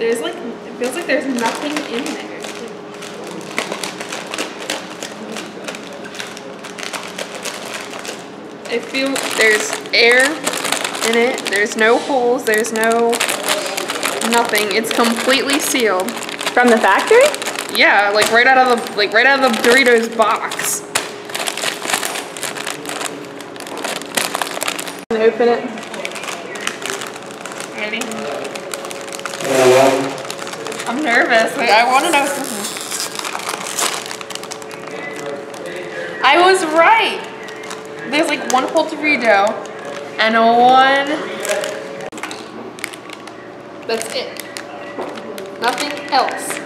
There's like, it feels like there's nothing in there. I feel there's air in it. There's no holes. There's no nothing. It's completely sealed. From the factory? Yeah, like right out of the Doritos box. Open it. Ready? I'm nervous. Wait, I want to know something. I was right. There's like one whole Dorito and one. That's it. Nothing else.